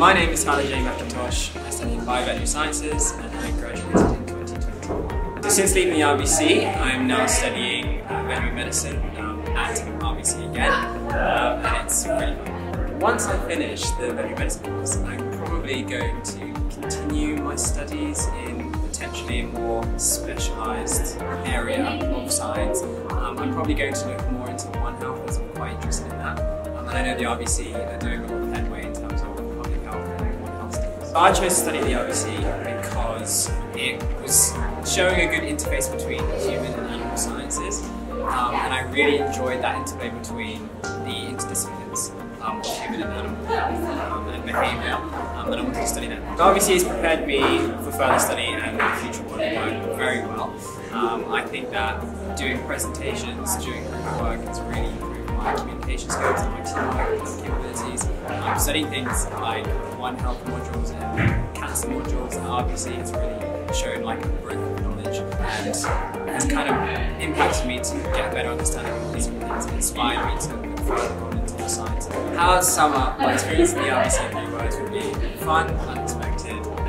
My name is McIntosh. I study Bioveterinary Sciences and I graduated in 2020. So since leaving the RVC, I'm now studying Veterinary Medicine at RVC again, and it's really fun. Once I finish the Veterinary Medicine course, I'm probably going to continue my studies in potentially a more specialised area of science. I'm probably going to look more into One Health as I'm quite interested in that. And I know the RVC are doing a lot of headway in terms of public health and One Health studies. So I chose to study the RVC because it was showing a good interface between human and animal sciences. And I really enjoyed that interplay between the interdisciplines of human and animal health and behaviour, and I wanted to study that. The RVC has prepared me for further study and future work very well. I think that doing presentations during group work has really improved my communication skills and my teamwork capabilities. Studying things like One Health modules and cancer modules at RVC has really shown like a breadth of knowledge and has kind of impacted me to get a better understanding of these things and inspired me to look further on into the science. How to sum up my experience in the RVC in 3 words would be fun, unexpected,